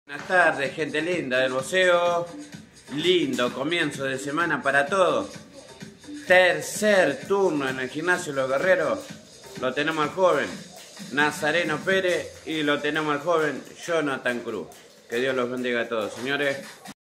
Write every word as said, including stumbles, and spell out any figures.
Buenas tardes, gente linda del boxeo. Lindo comienzo de semana para todos. Tercer turno en el gimnasio Los Guerreros. Lo tenemos al joven Nazareno Pérez y lo tenemos al joven Jonathan Cruz. Que Dios los bendiga a todos, señores.